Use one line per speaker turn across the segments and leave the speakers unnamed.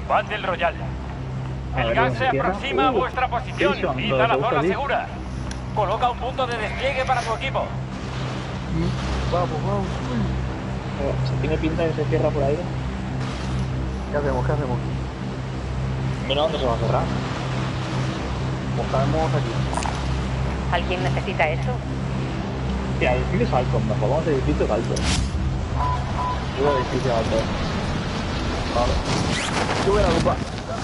Battle Royale. El gas se aproxima a vuestra posición. Id a la zona segura. Coloca un punto de despliegue para tu equipo.
Vamos.
¿Se tiene pinta de que se cierra por ahí?
¿Qué hacemos?
Mira dónde se va a cerrar.
Buscamos aquí.
¿Alguien necesita eso?
Tía, edificios altos, mejor vamos a edificios altos. Digo edificios altos.
Vale. Sube la lupa.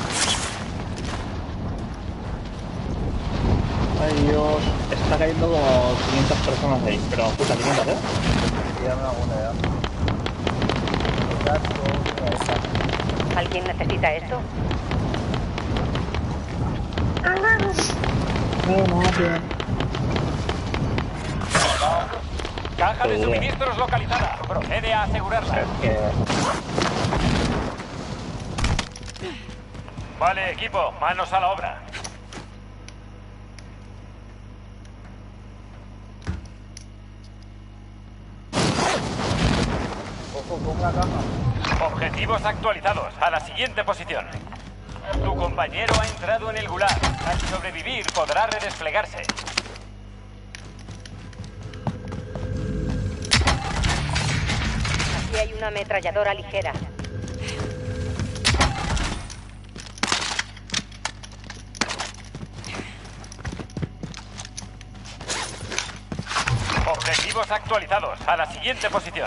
Ay Dios, está cayendo como 500 personas ahí, pero escucha, 500, ¿eh?
Ya me hago una idea.
¿Alguien necesita eso?
No,
Caja de suministros localizada. Procede a asegurarla. Vale, equipo, manos a la obra.
Ojo, con una caja.
Objetivos actualizados. A la siguiente posición. Tu compañero ha entrado en el gulag. Al sobrevivir podrá redesplegarse.
Aquí hay una ametralladora ligera.
Objetivos actualizados. A la siguiente posición.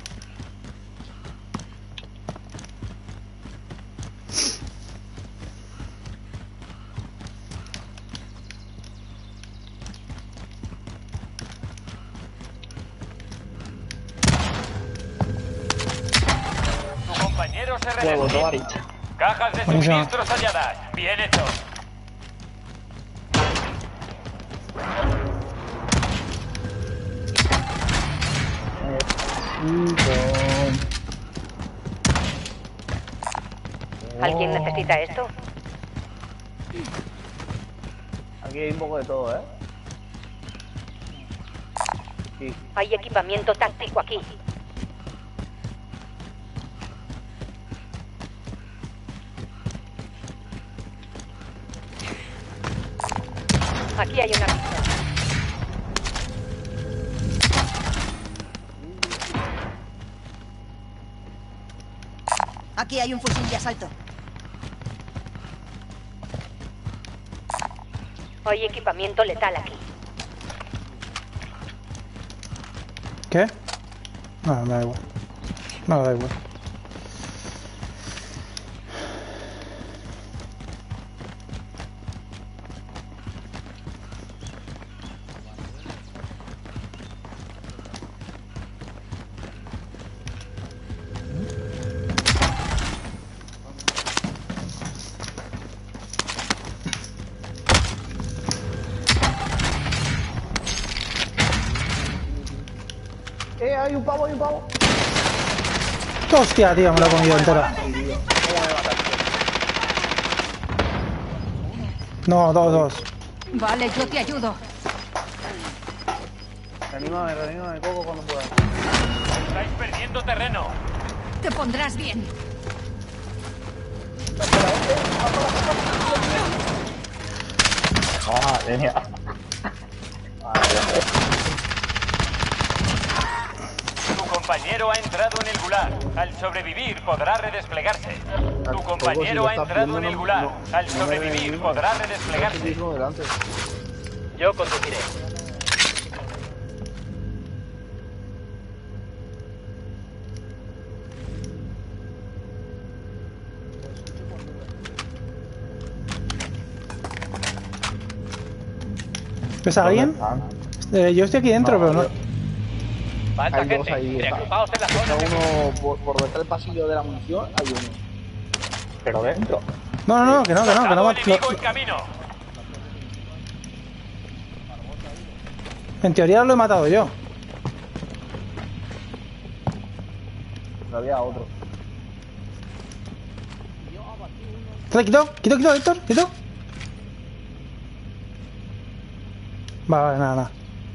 Tu compañero se redespliega. Cajas de suministros halladas. Bien hecho.
¿Alguien necesita esto?
Aquí hay un poco de todo, ¿eh? Sí.
Hay equipamiento táctico aquí. Aquí hay una pistola.
Aquí hay un fusil de asalto.
Hay equipamiento letal aquí.
¿Qué? No, me da igual. No, da igual.
Hay un pavo.
Hostia, tío, me lo he comido entera. No, dos.
Vale, yo te ayudo.
Reanímame, Coco, cuando puedas.
Estáis perdiendo terreno.
Te pondrás bien.
Madre mía.
Tu compañero ha entrado en el gulag. Al sobrevivir podrá redesplegarse. Tu compañero ha entrado en el gulag. Al sobrevivir podrá redesplegarse. Yo conduciré.
¿Ves a alguien? Yo estoy aquí dentro, pero no.
Falta
Hay dos
gente.
ahí.
Reagrupaos en la
Está
zona.
uno por donde está el pasillo de la munición, hay uno.
Pero dentro.
No, que no.
Soldado enemigo en camino.
En teoría lo he matado yo.
No había otro.
Quito, Héctor, quito. Vale, nada.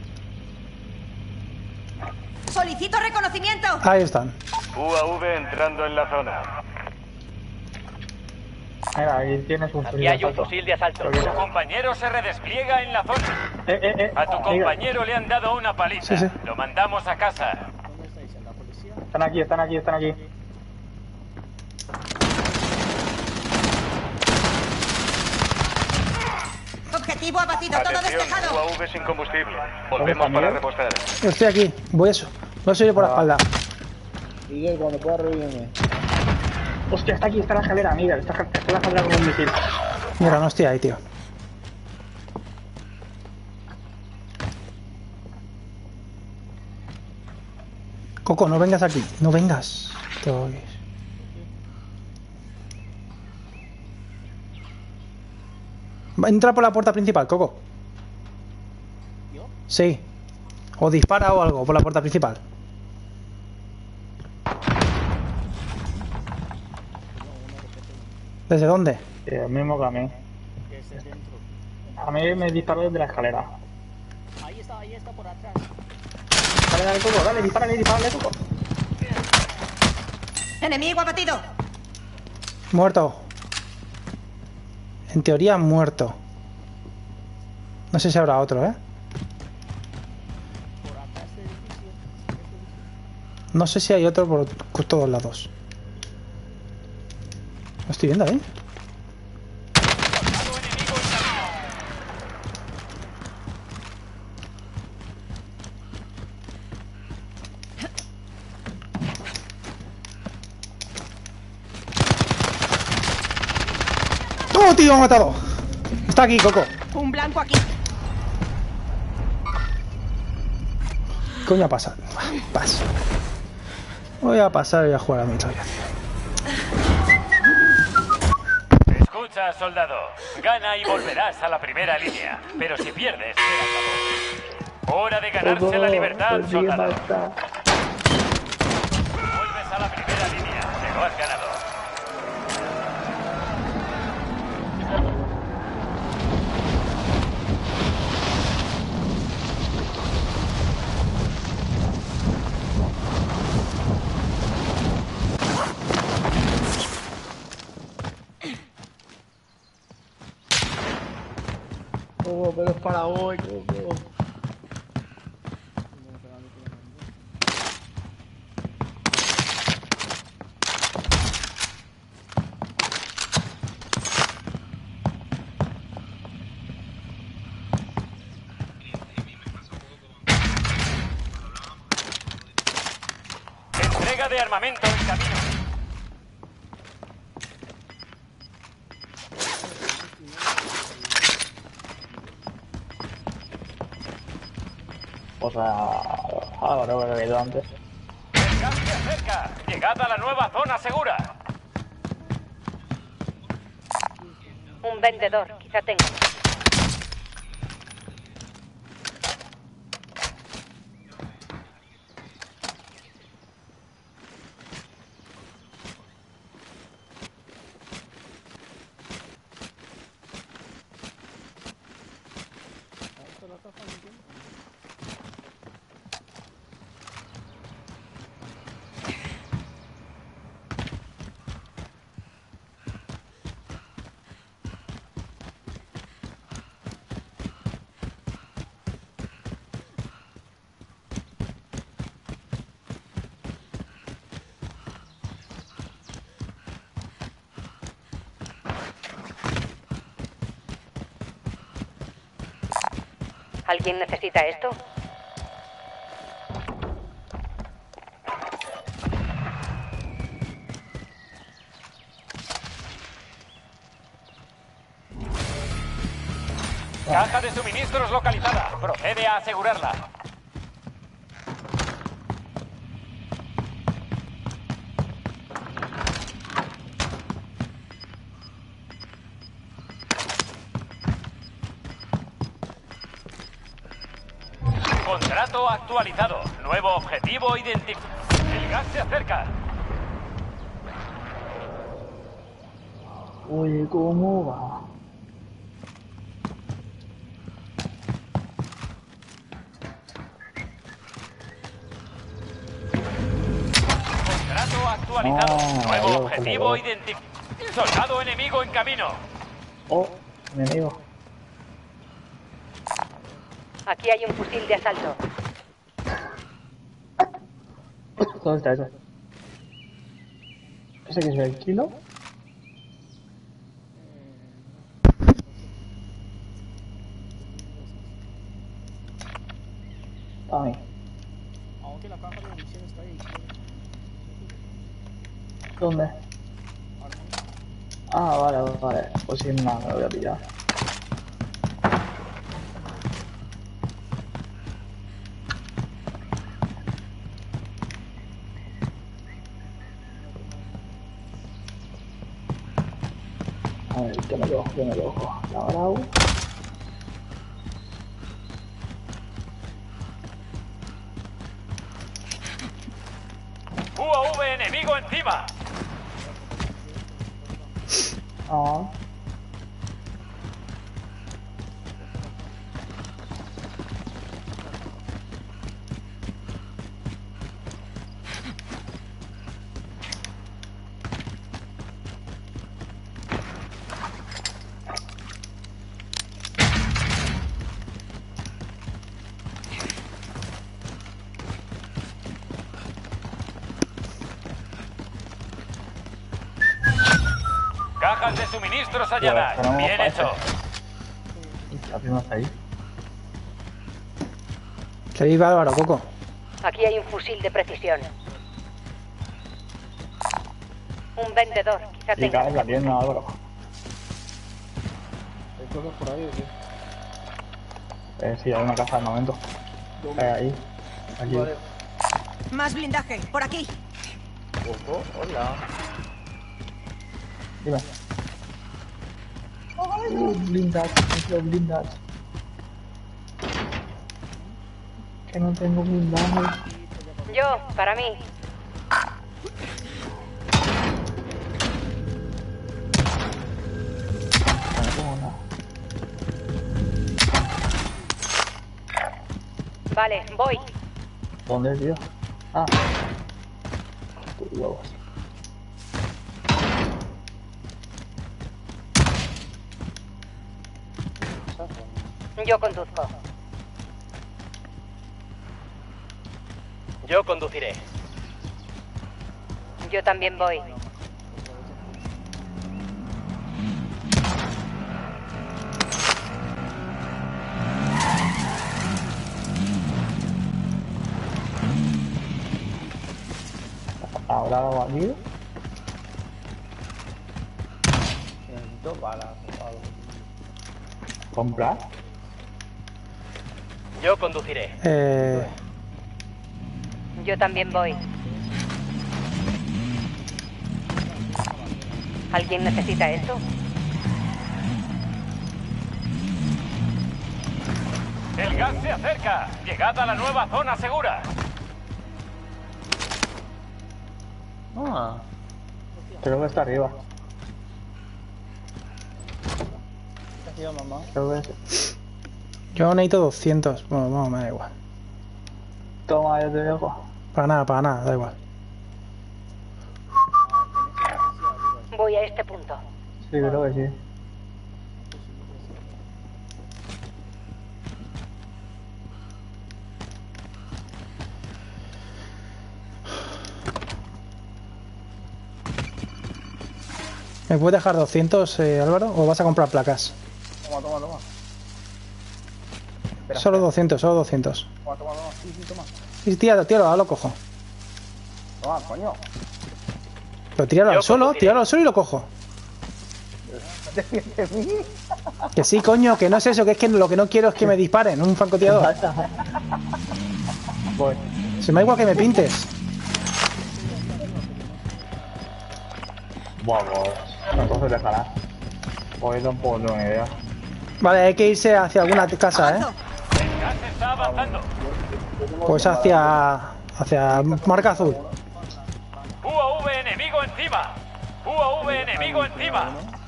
¡Solicito reconocimiento!
Ahí están.
UAV entrando en la zona.
Mira, ahí tienes un
Aquí
fusil de
hay un
asalto.
fusil de asalto.
Creo que-
Tu compañero se redespliega en la zona. A tu
Mira,
compañero le han dado una paliza.
Sí, sí.
Lo mandamos a casa.
están aquí, están aquí, están aquí.
Objetivo abatido, todo despejado.
UAV sin combustible.
Volvemos para
repostar.
Yo estoy aquí. Voy a subir por la espalda.
Miguel, cuando pueda revivirme.
Hostia, está aquí, está la escalera, mira, está la escalera con un misil.
Mira, no estoy ahí, tío. Coco, no vengas aquí. No vengas. Te oyes. Entra por la puerta principal, Coco. Sí. O dispara o algo por la puerta principal. ¿Desde dónde?
El mismo que a mí. A mí me disparó desde la escalera.
Ahí está por atrás.
Dale, Coco, dale, dispárale, Coco.
Enemigo abatido.
Muerto. En teoría muerto. No sé si habrá otro, ¿eh?
Por atrás del edificio.
No sé si hay otro por todos lados. Lo estoy viendo ahí. ¡Oh, tío! Me ha matado. Está aquí, Coco.
Un blanco aquí.
¿Qué coño pasa? Paso. Voy a pasar y a jugar a mi historia.
Escucha, soldado. Gana y volverás a la primera línea. Pero si pierdes, se acabó. Hora de ganarse la libertad, soldado. Vuelves a la primera línea. Te lo has ganado.
Coco, pero es para hoy, Coco.
Entrega de armamento en camino.
O sea, ahora lo que he ido antes.
El gas se acerca. Llegad a la nueva zona segura.
Un vendedor, quizá tenga. ¿Alguien necesita esto?
Caja de suministros localizada. Procede a asegurarla. Contrato actualizado. Nuevo objetivo identificado. El gas se acerca.
Oye, ¿cómo va?
Contrato actualizado.
No,
Nuevo
yo,
objetivo
joder.
identificado. Soldado enemigo en camino.
Oh, enemigo.
Aquí hay un fusil de asalto.
¿Dónde está eso? ¿Ese que es el kilo? Ay,
Aunque la caja de munición está ahí.
¿dónde? Ah, vale. Pues sin nada, me lo voy a pillar. A ver, que me lo cojo. La bravo.
UAV enemigo encima.
Ah.
Cajas de suministros halladas.
Bueno,
Bien
parece.
hecho.
La prima está ahí.
Que viva Álvaro, Coco.
Aquí hay un fusil de precisión. Un vendedor, quizá
Y
tenga.
cae la tienda, Álvaro.
¿Hay cosas por ahí o qué?
Sí, hay una caja de momento. Ahí. Aquí.
Vale.
Más blindaje, por aquí.
Ojo, hola.
Dime. Blindad, blindad. Que no tengo blindaje.
Yo, para mí.
No tengo nada.
Vale, voy.
¿Dónde, tío? Ah. Tus huevos.
Yo conduzco.
Yo conduciré.
Yo también voy.
Ahora hago aquí.
Necesito balas o algo.
Comprar.
Yo conduciré.
Yo también voy. ¿Alguien necesita esto?
El gas se acerca. Llegad a la nueva zona segura.
Ah,
Creo que está arriba.
¿qué hacía mamá?
Creo que es.
Yo necesito 200. Bueno, no, me da igual.
Toma, yo te dejo.
Para nada, da igual.
Voy a este punto.
Sí, creo que sí.
¿Me puedes dejar 200, Álvaro? ¿O vas a comprar placas?
Toma. Espera,
Solo
espera.
200, solo 200.
Toma. Sí, toma.
Y tíralo, ahora lo cojo.
Toma, coño.
Pero tíralo
Yo
al suelo,
conduciré.
tíralo al suelo y lo cojo. Que sí, coño, que no es eso, que es que lo que no quiero es que me disparen, un francotirador.
Voy.
Se me da igual que me pintes.
Vamos. Entonces dejará. Pues tampoco tengo ni idea.
Vale, hay que irse hacia alguna casa, ¿eh?
Avanzo.
El gas está avanzando.
Pues hacia marca azul.
UAV enemigo encima. UAV enemigo encima.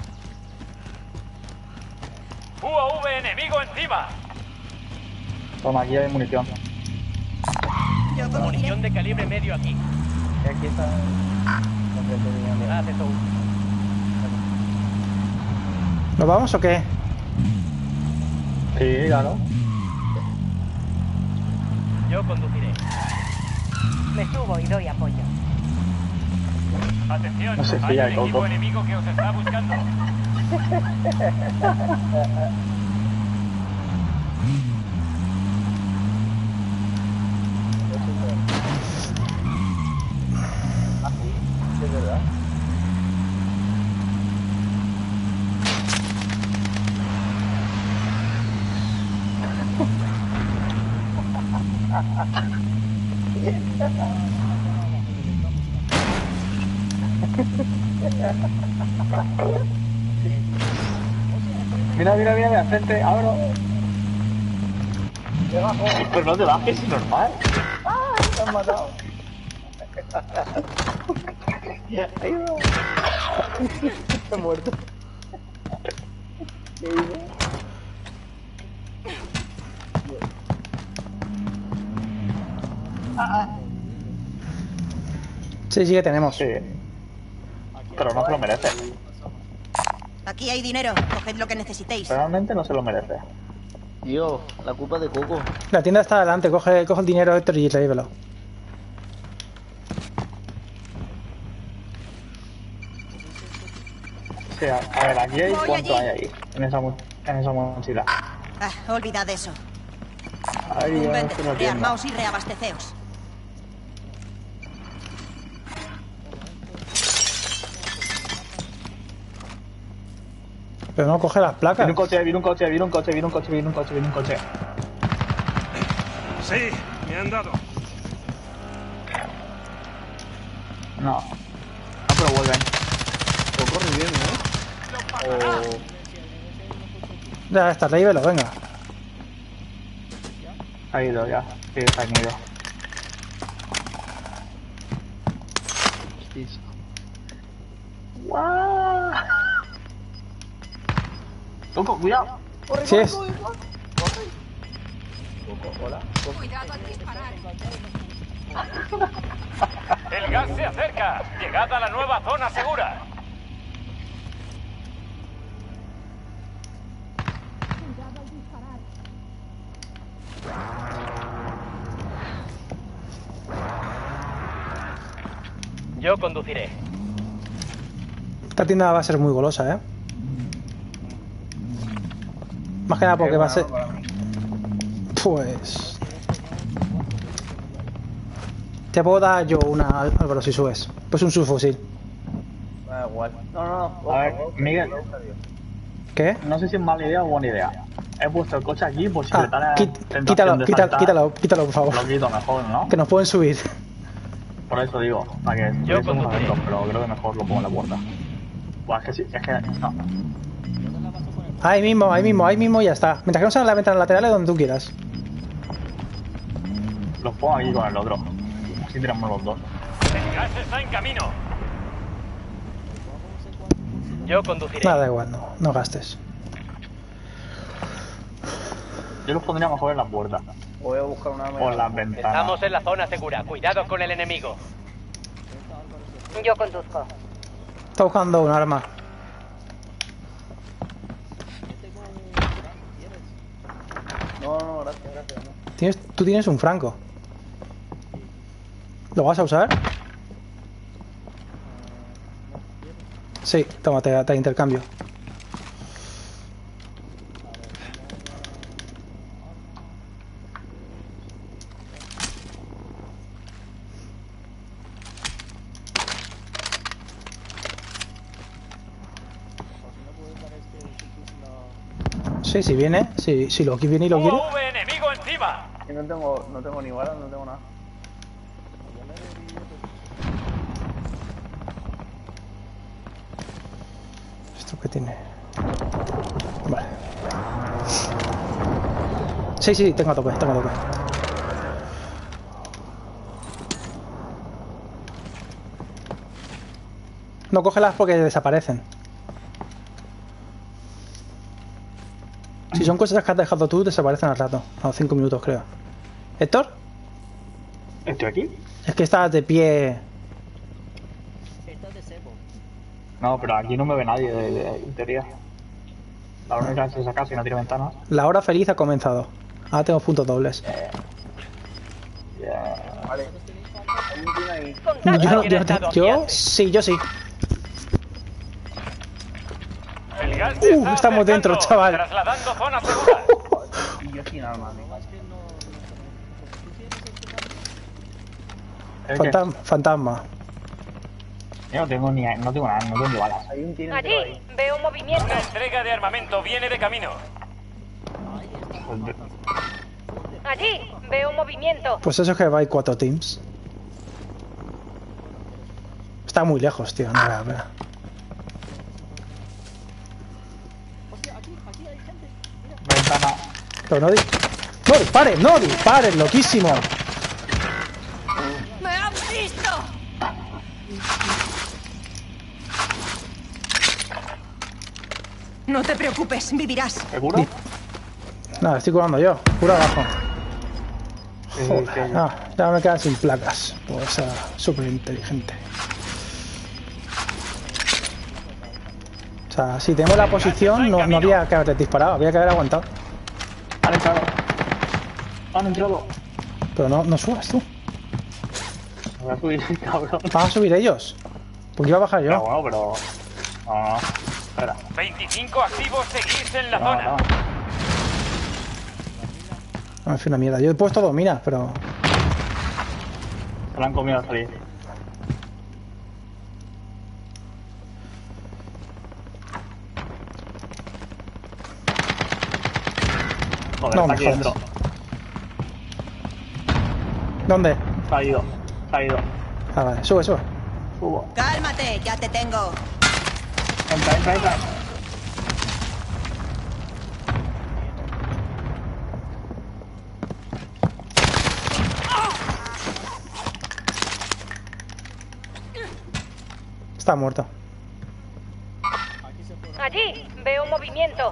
UAV enemigo encima.
Toma, aquí hay munición.
Yo conduciré.
Munición de calibre medio aquí.
Y aquí está.
Haz eso.
¿Nos vamos o qué?
Sí, claro.
Yo conduciré.
Me subo y doy apoyo.
Atención,
No se
hay
fía
un
de
equipo
Coco.
enemigo que os está buscando.
Sí, es verdad.
Mira, mira, mira, mira, frente, abro. Pero no te bajes, es normal.
Me han matado. Ahí va. He muerto. ¿Qué hice?
Sí, sí que tenemos.
Sí. Pero no se lo merece.
Aquí hay dinero. Coged lo que necesitéis.
Realmente no se lo merece.
Tío, la culpa de Coco.
La tienda está adelante, coge el dinero, Héctor, y llévelo.
O sea, a ver, aquí hay
Voy
cuánto
allí.
hay ahí, en esa mochila.
Ah, olvidad eso.
Ahí ya
Vente,
se lo tienda.
rearmaos y reabasteceos.
Pero no coge las placas.
Viene un coche, viene un coche, viene un coche, viene un coche, viene un coche, viene un coche.
Sí, me han dado.
No. No, pero vuelven.
O corre bien, ¿no?
Ya está, llévelo, venga.
Ha ido ya. Sí, se han ido.
Hostia.
¡Guau! Coco, cuidado.
Sí es.
Coco, hola. Coco.
El gas se acerca. Llegad a la nueva zona segura. Yo conduciré.
Esta tienda va a ser muy golosa, ¿eh? Más que nada porque va a ser... Pues... Te puedo dar yo una, Álvaro, si subes. Pues un subfusil.
Da igual. No.
A ver, Miguel,
¿Qué?
no sé si es mala idea o buena idea. He puesto el coche aquí por si
Ah,
le da la tentación
quítalo,
de
quítalo,
saltar.
quítalo, por favor.
Lo quito mejor, ¿no?
Que nos pueden subir.
Por eso digo, para que
Yo
estuviésemos
conduciré.
atentos, pero creo que mejor lo pongo en la puerta. Buah, es que sí, es que no.
Ahí mismo y ya está. Mientras que no sean las ventanas laterales donde tú quieras.
Los pongo aquí con el otro. Así tiramos los dos.
El gas está en camino. Yo conduciré.
Nada, da igual, no gastes.
Yo los pondría mejor en la puerta.
Voy a buscar una
O en las ventanas.
Estamos en la zona segura. Cuidado con el enemigo.
Yo conduzco.
Está buscando un arma.
No, gracias. No.
Tú tienes un franco. ¿Lo vas a usar? Sí, toma, te intercambio. Sí, si viene, si lo que viene y lo quiere.
UAV enemigo encima.
Y no tengo ni balas, no tengo nada.
¿Esto qué tiene? Vale. Sí, tengo a tope. No cógelas porque desaparecen. Si son cosas que has dejado tú, desaparecen al rato. A los 5 minutos, creo. ¿Héctor?
¿Estoy aquí?
Es que estás de pie.
No, pero aquí no me ve nadie de teoría. La única es esa casa y no tiene ventanas.
La hora feliz ha comenzado. Ahora tengo puntos dobles.
Vale. Hay un tío ahí.
Yo sí, yo sí.
El gas se está
Estamos dentro,
acercando,
chaval.
trasladando zona segura.
Y yo sin armas.
Fantasma.
Yo no tengo ni nada, no tengo ni balas.
Hay un tío
Allí
ahí.
veo movimiento.
Una entrega de armamento viene de camino.
Allí veo movimiento.
Pues eso es que va, hay 4 teams. Está muy lejos, tío. No vale la pena.
Ventana.
Pero no disparen, no disparen, loquísimo.
¡Me han visto! No te preocupes, vivirás.
¿Seguro?
Nada, estoy curando yo. Cura abajo.
Sí,
Joder, ya me quedan sin placas. Pues súper inteligente. O sea, si tenemos la posición, no había que haber disparado, había que haber aguantado.
Han entrado. Han entrado.
Pero no subas tú.
Me voy a subir, cabrón.
¿Van a subir ellos? Porque iba a bajar yo.
No, bueno, pero... No. Espera.
25 activos, seguís en la
No,
zona.
no.
No, en fin, una mierda. Yo he puesto 2 minas, pero...
Se lo han comido al salir. Joder,
No,
está
me
aquí
jodas.
dentro.
¿Dónde?
Se ha ido. Se ha ido.
Ah, vale. Sube.
Subo.
Cálmate, ya te tengo.
Entra.
Está muerto.
Allí veo movimiento.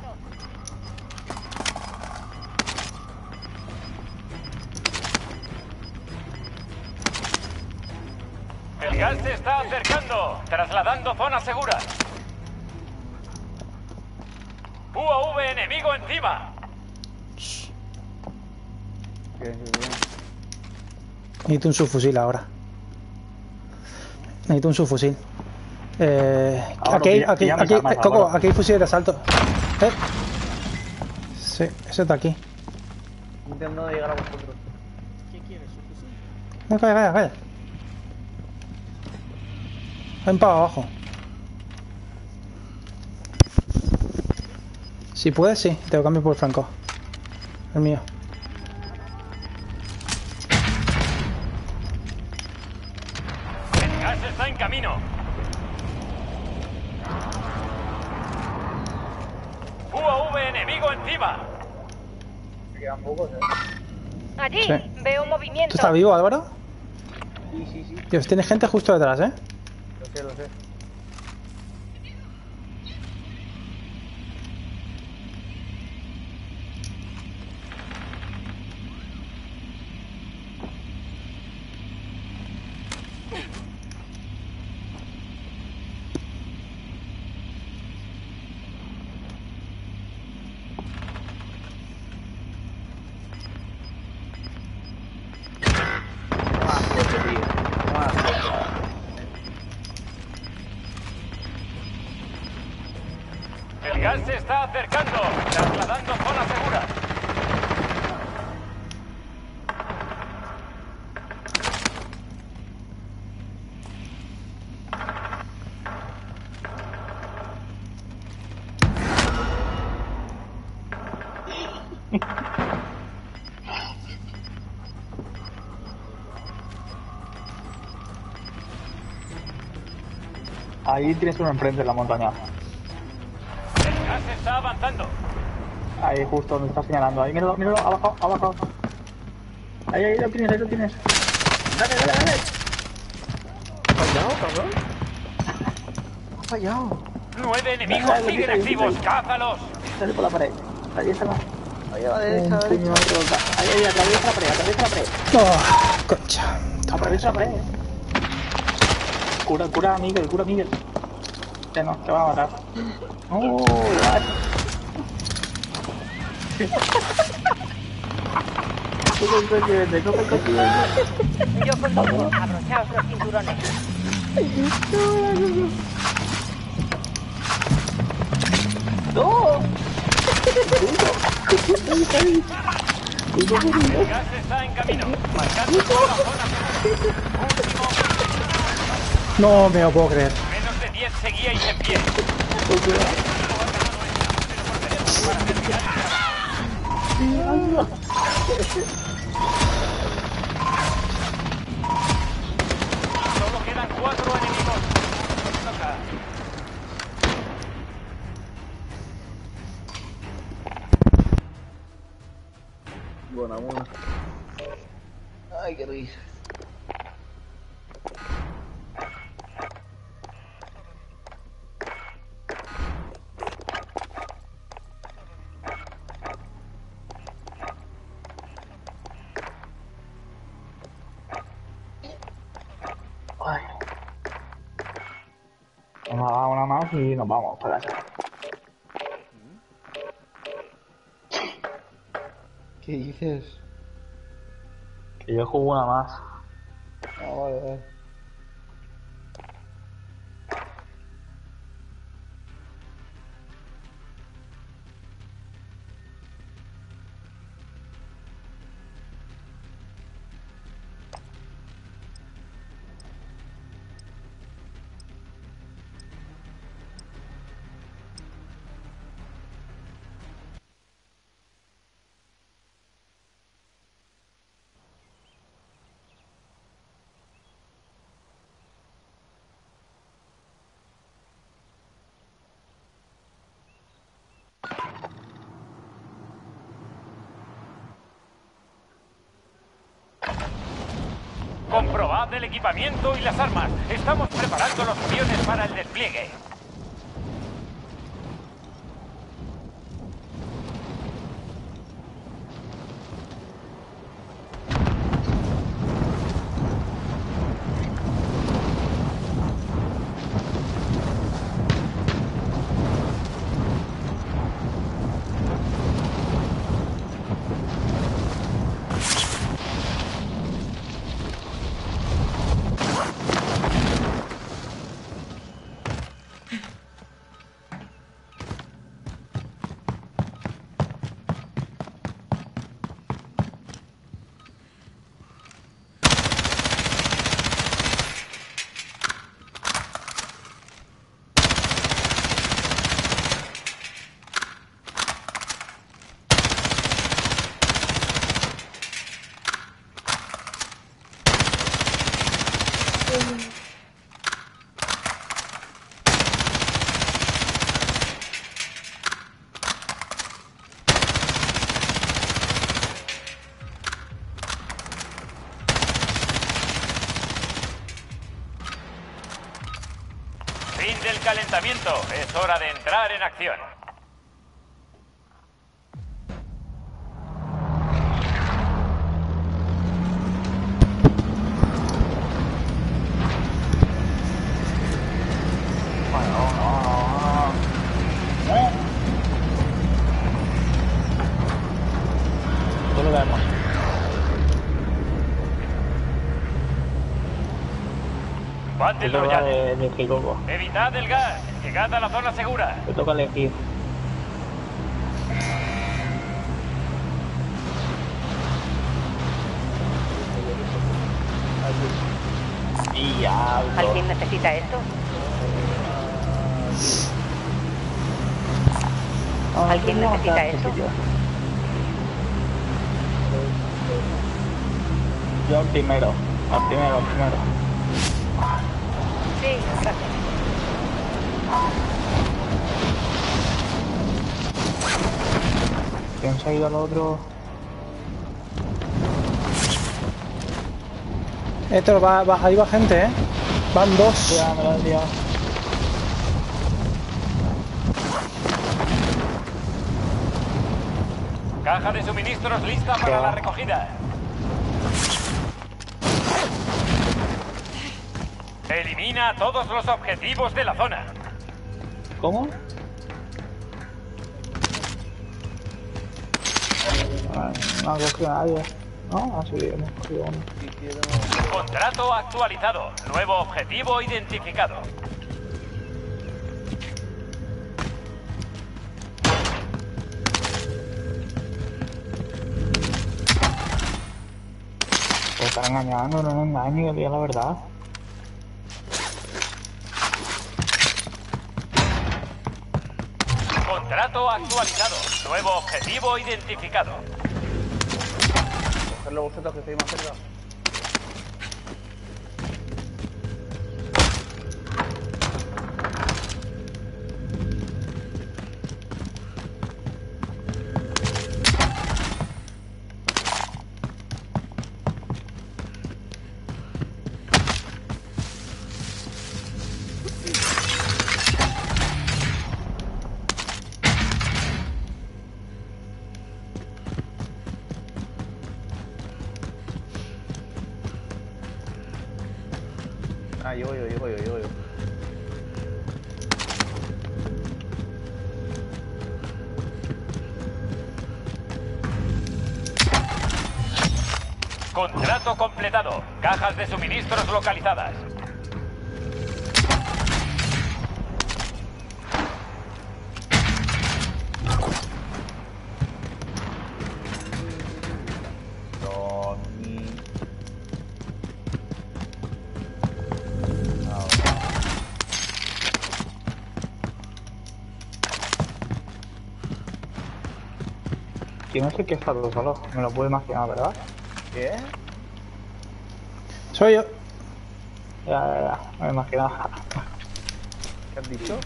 El gas se está acercando, trasladando zona segura. UAV enemigo encima.
Necesito un subfusil ahora. Necesito un subfusil. Aquí, Coco, aquí hay fusiles de asalto. Sí, ese está aquí.
Intentando llegar a vosotros.
¿Qué quieres? ¿Un fusil?
No, calla. Ven para abajo. Si puedes, sí. Te lo cambio por el franco. El mío.
El gas está en camino. UAV enemigo encima.
Me quedan pocos,
Allí
Sí.
veo
¿Tú
movimiento.
estás vivo, Álvaro?
Sí.
Dios, tiene gente justo detrás, ¿eh?
Lo sé.
El gas se está acercando, trasladando zona segura.
Ahí tienes uno enfrente en la montaña.
El gas está avanzando.
Ahí justo donde está señalando. Ahí, míralo, abajo. Ahí lo tienes. Dale.
¿Fallado, cabrón? Ha fallado.
9 enemigos
Dale,
siguen
ahí,
activos,
ahí.
cázalos.
Dale por la pared. Ahí está.
Ahí a la derecha,
Un
a la derecha.
puño rota. Ahí, atraviesa la pared.
Oh, concha.
Atraviesa la pared. Cura a Miguel. Ya no, te van a matar. Oh, Coge el coche verde, coge el coche verde.
Yo conduzco. Abrochaos los cinturones.
¡No!
El gas está en camino. Marcando toda la zona segura. Último.
No me lo puedo creer.
Menos de 10 seguíais en pie. Solo quedan 4 enemigos. Toca.
Buena, buena. Ay, qué risa.
Ay. Vamos a dar una más y nos vamos para casa.
¿Qué dices?
Que yo juego una más.
Ah, vale, vale.
Comprobad el equipamiento y las armas. Estamos preparando los aviones para el despliegue. Fin del calentamiento. Es hora de entrar en acción.
Solo vemos.
Battle
Te toca
Royale.
de elegir algo.
Evitad el gas. Llegad a la zona segura.
Te toca elegir. Diablo.
¿Alguien necesita esto? ¿Alguien necesita esto?
Yo al primero. Al primero.
Sí, gracias.
¿Quién se ha ido al otro?
Ahí va gente, ¿eh? Van dos.
Ya, me lo he liado.
Caja de suministros lista para la recogida. Elimina todos los objetivos de la zona.
¿Cómo? No ha cogido nadie. No, así hemos cogido uno.
Contrato actualizado. Nuevo objetivo identificado.
Te están engañando, no nos engaño, que diga la verdad.
Contrato actualizado. Nuevo objetivo identificado.
Cogerlo vosotros que estáis más cerca. Ah, llego yo.
Contrato completado. Cajas de suministros localizadas.
¿Quién es el que está todo solo? Me lo puedo imaginar, ¿verdad?
¿Qué?
Soy yo.
Ya, me imaginaba.
¿Qué has dicho?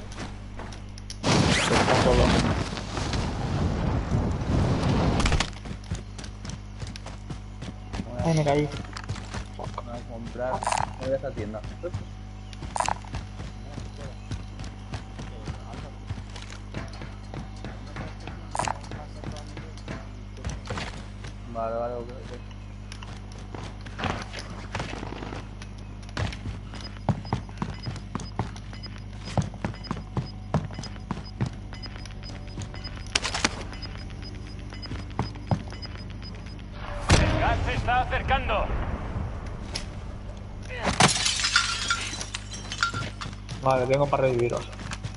Está solo. Ay, me caí.
Voy a comprar. Me voy a esa tienda. Vale, ok.
El gas se está acercando.
Vale, tengo para reviviros.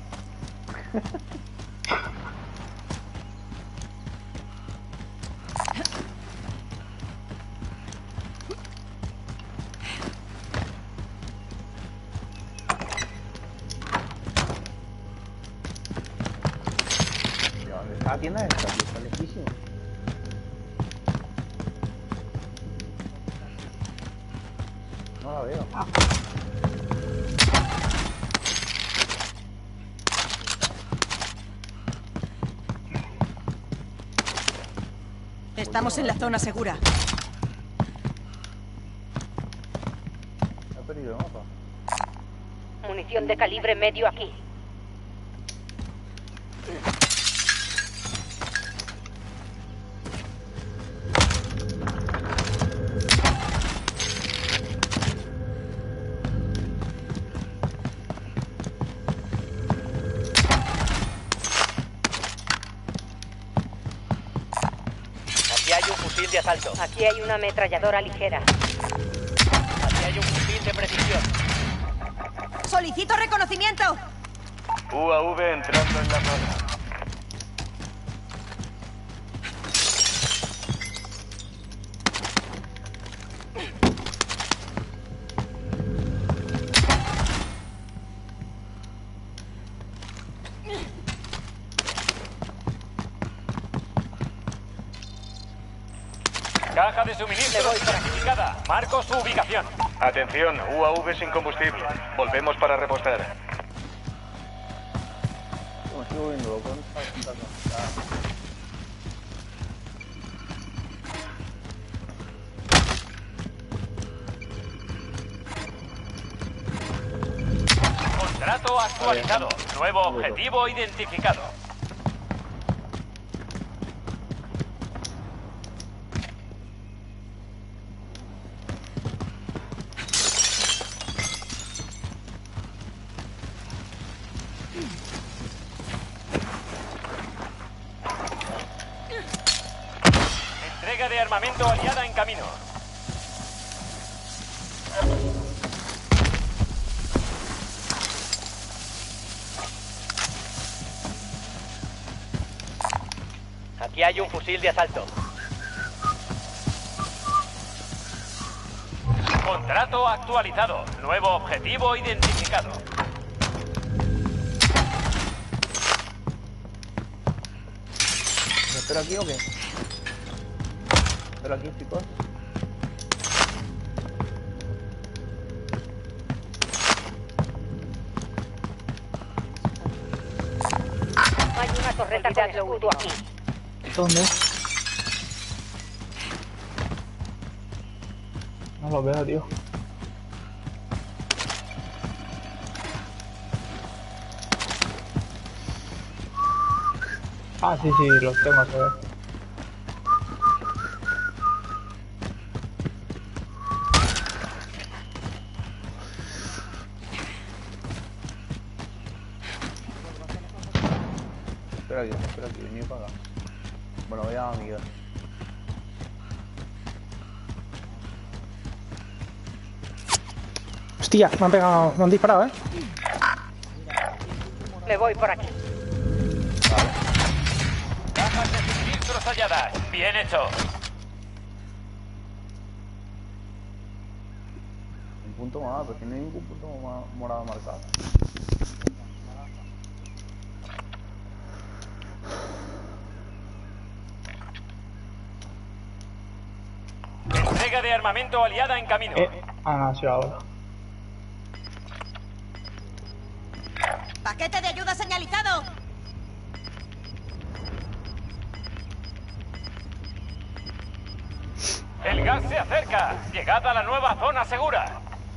¿Dónde está la tienda esta? Tío, está lejísimo. No la veo.
Estamos en la zona segura.
He perdido el mapa.
Munición de calibre medio aquí.
Aquí hay un fusil de asalto.
Aquí hay una ametralladora ligera.
Aquí hay un fusil de precisión.
¡Solicito reconocimiento!
UAV entrando en la zona. Caja de suministros clasificada. Marco su ubicación. Atención, UAV sin combustible. Volvemos para repostar.
Me sigo viendo loco. ¿Dónde está la tienda?
Contrato actualizado. Nuevo objetivo identificado. Entrega de armamento aliada en camino.
Aquí hay un fusil de asalto.
Contrato actualizado. Nuevo objetivo identificado.
¿Me espero aquí o qué? ¿Espero aquí, chicos?
Hay una torreta con escudo aquí.
¿Dónde? No lo veo, tío. Ah, sí, sí, los tengo a ver.
Espera aquí, vení para acá. Bueno, voy a Miguel.
Hostia, me han pegado, me han disparado,
Me voy por aquí.
Cajas de suministros halladas. Bien hecho.
Un punto más, pero si no hay ningún punto morado marcado.
Entrega de armamento aliada en camino.
Ah, sí, ahora.
¡Paquete de ayuda señalizado!
El gas se acerca. Llegad a la nueva zona segura.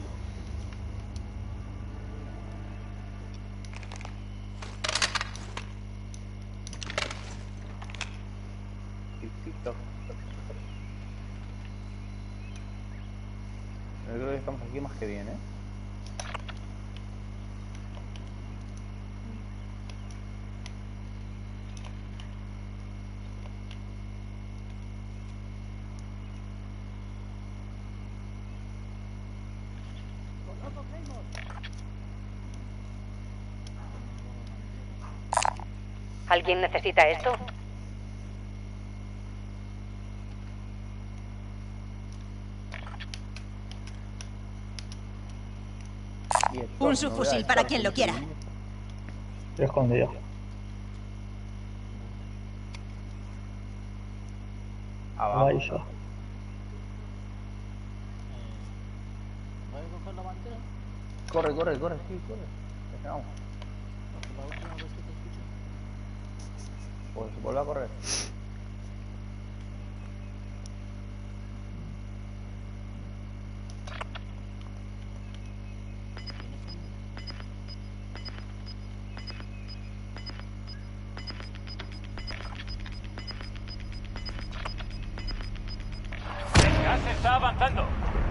TikTok. Yo creo que estamos aquí más que bien, ¿eh?
¿Alguien necesita esto?
Y esto,
Un subfusil para quien lo quiera.
Estoy escondido.
Abajo.
Ahí está.
¿Voy a coger la bandera?
Corre, sí, corre. Esperamos.
La última vez que te escuché.
Pues vuelve a correr.
El gas está avanzando.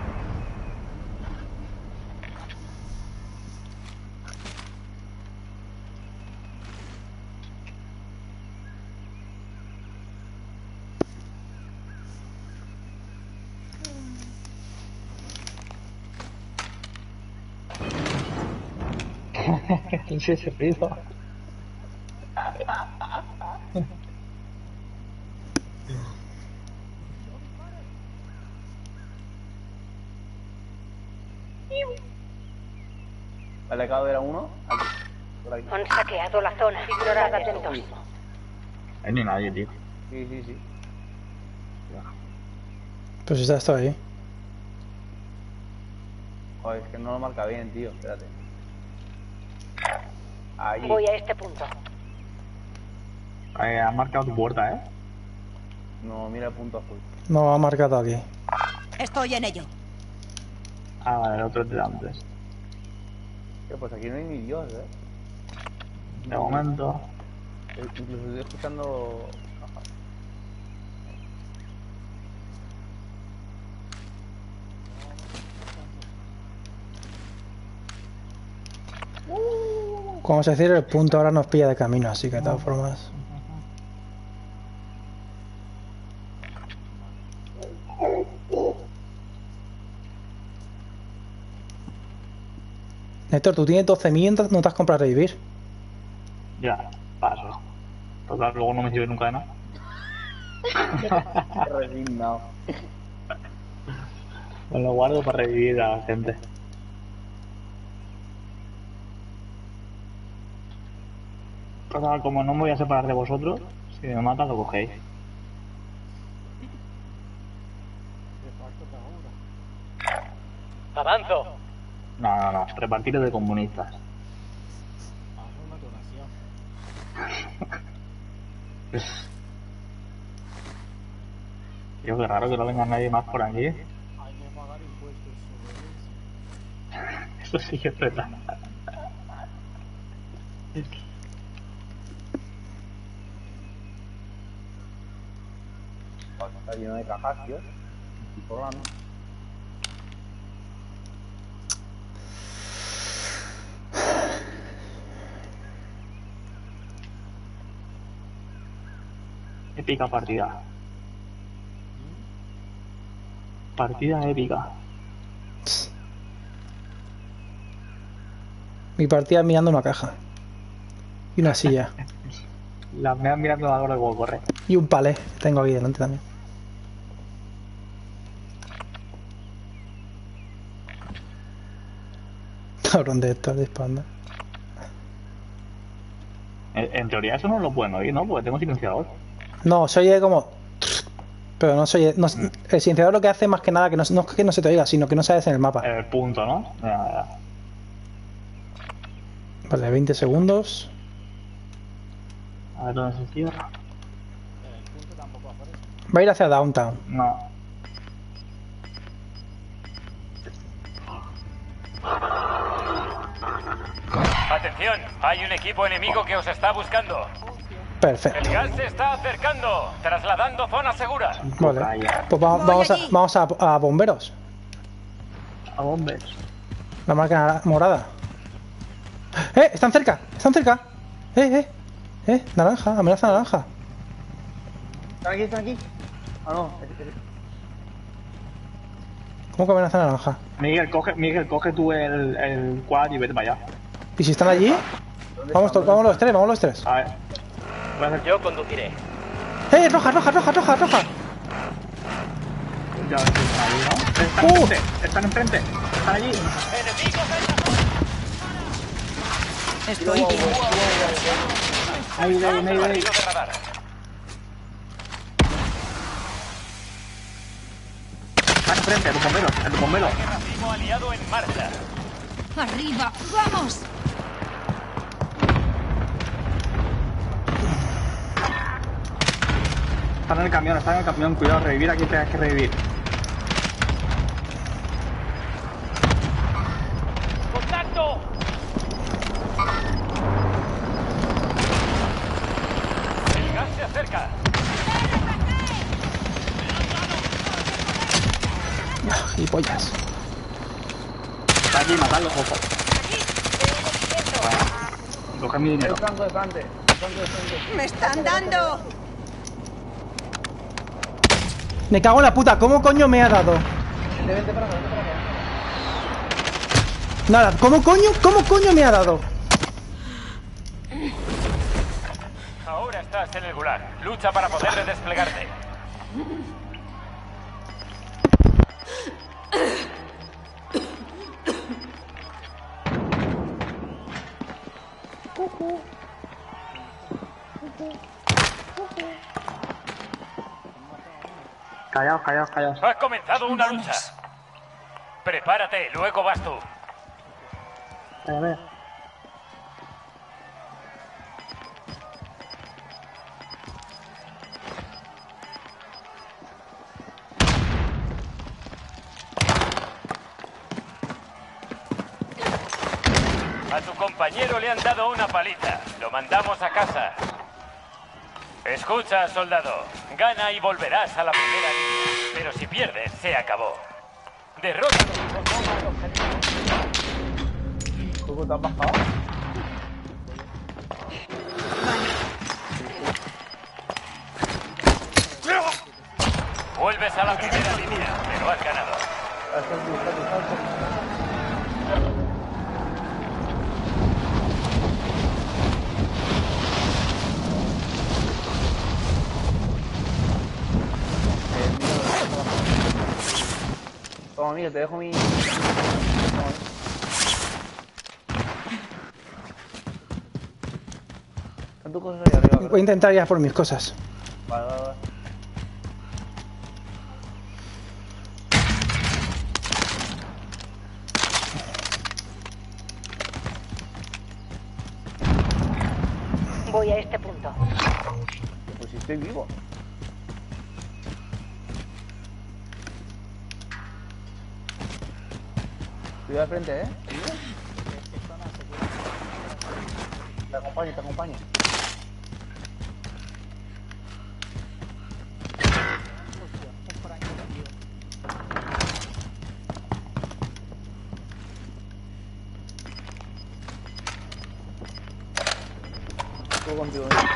¿Qué es ese ruido?
Vale, acabo de ver a uno. Aquí. Por aquí.
Han saqueado la zona. Ignorad atentos.
Ahí no hay nadie, tío.
Sí.
Pues está esto ahí.
Joder, es que no lo marca bien, tío. Espérate. Ahí.
Voy a este punto.
Han marcado tu puerta, ¿eh?
No, mira el punto azul.
No ha marcado aquí.
Estoy en ello.
Ah, vale, el otro es de antes.
Tío, pues aquí no hay ni Dios, ¿eh?
De momento.
Incluso estoy escuchando...
Como se cierre el punto, ahora nos pilla de camino, así que de todas formas. Néstor, tú tienes 12.000 y no te has comprado revivir.
Ya, paso. Total, luego no me sirve nunca de nada.
Resignado.
Me lo guardo para revivir a la gente. Total, como no me voy a separar de vosotros, si me matan lo cogéis.
De facto te ahora.
Avanzo.
No, repartiros de comunistas.
Haz una donación.
Tío, qué raro que no venga nadie más por aquí.
Hay que pagar impuestos sobre eso.
Eso sí que es verdad.
Está lleno de cajas, tío. Y por la noche.
Épica partida. Partida épica.
Mi partida mirando una caja. Y una silla.
La me van mirando a la hora de cómo corre.
Y un palé que tengo aquí delante también. Cabrón de esto, de espalda.
En teoría eso no lo pueden oír, ¿no? Porque tengo silenciador.
No, se oye como... Pero no se oye... No, el silenciador lo que hace más que nada que no es que no se te oiga, sino que no sabes en el mapa.
El punto, ¿no? Ya.
Vale, 20 segundos.
A ver dónde se cierra.
El punto tampoco aparece.
Va a ir hacia Downtown.
No.
Atención, hay un equipo enemigo que os está buscando.
Perfecto.
El gas se está acercando, trasladando zona segura.
Vale.
Calla.
Pues
allí.
vamos a bomberos.
A bombes.
La marca morada. ¡Eh! ¡Están cerca! ¡Están cerca! Naranja, amenaza naranja.
Están aquí. Ah, no.
¿Cómo que amenaza naranja?
Miguel, coge tú el quad y vete para allá.
¿Y si están allí? Vamos los tres.
A ver. Voy a hacer...
Yo conduciré.
Roja!
Ya ves que están ahí, ¿no? Están enfrente. Están allí.
¡Enemigos en la zona!
Estoy bien.
Ahí.
Barrido de radar.
Están enfrente, el bombero.
Racimo aliado en marcha.
¡Arriba! ¡Vamos!
Están en el camión, cuidado, revivir aquí tengas que revivir.
¡Contacto!
El gas se acerca.
Y pollas.
Está allí, matadlo, ojo. Coge mi dinero.
El flanco de frente.
¡Me están dando!
Me cago en la puta, ¿cómo coño me ha dado?
Vente para acá.
Nada, ¿cómo coño me ha dado?
Ahora estás en el gulag. Lucha para poder redesplegarte.
Callaos.
Has comenzado una lucha. Prepárate, luego vas tú.
A ver.
A tu compañero le han dado una paliza. Lo mandamos a casa. Escucha, soldado. Gana y volverás a la primera línea. Pero si pierdes, se acabó. Derrótalo.
¿Cómo te has bajado?
Vuelves a la primera línea, pero has ganado.
mí, te dejo mi... Están tus cosas ahí arriba,
Voy a
¿verdad?
intentar ir a por mis cosas.
Vale, vale, vale.
Voy a este punto.
Pues si estoy vivo. Estoy al frente, ¿eh? Te acompaño, te acompaño. Estoy contigo, ¿eh?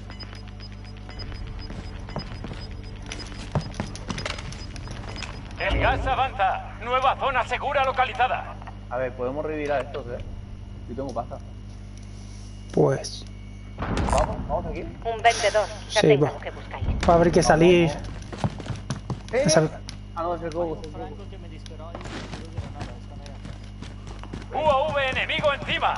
El gas avanza. Nueva zona segura localizada.
A ver, podemos revivir a estos, ¿eh? Yo tengo pasta.
Pues...
Vamos aquí.
Un vendedor. Ya
Sí,
tengo
va.
lo que buscáis.
Va a haber que salir...
¡Eh! Ah, no, es el cobo.
Franco que me disparó ahí, no hubiera nada, están ahí atrás.
UAV enemigo encima.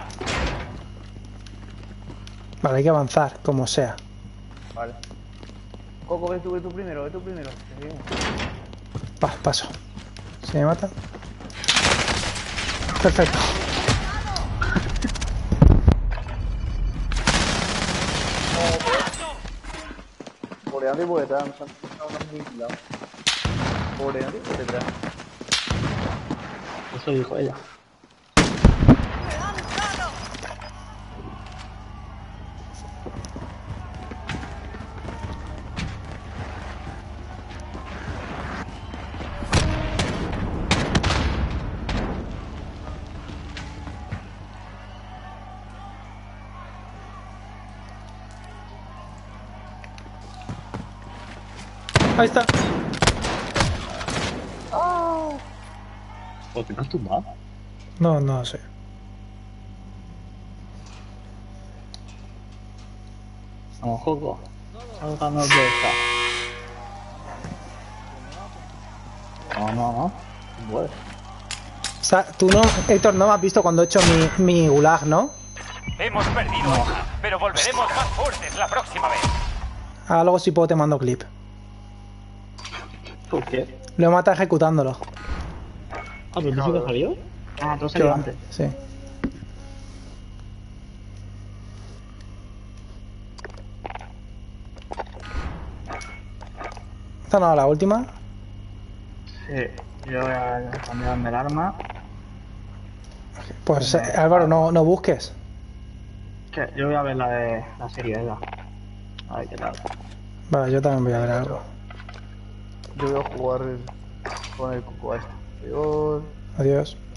Vale, hay que avanzar, como sea.
Vale. Coco, ve tú primero, ve tú primero. Te seguimos.
Va, paso. ¿Se me mata? Perfecto.
Por delante y por detrás, nos han aniquilado. Por delante y por detrás.
Eso dijo ella.
Ahí está.
¿Por qué no has tumbado?
No, no sé.
Vamos, Coco. Sálganos de esta. No. Bueno.
O sea, tú no, Héctor, no me has visto cuando he hecho mi gulag, ¿no?
Hemos perdido esta, pero volveremos más fuertes la próxima vez.
Ah, luego si puedo te mando clip.
¿Por qué?
Lo he matado ejecutándolo.
Ah, pero tú sí que has salido. Ah, tú has
¿Qué
salido
va?
antes.
Sí. ¿Esta no la última?
Sí, yo voy a cambiarme el arma.
Pues Álvaro, no busques.
¿Qué? Yo voy a ver la de la serie esa. A ver qué tal.
Vale, yo también voy a ver algo.
Yo voy a jugar con el Coco a este. Adiós.
Adiós.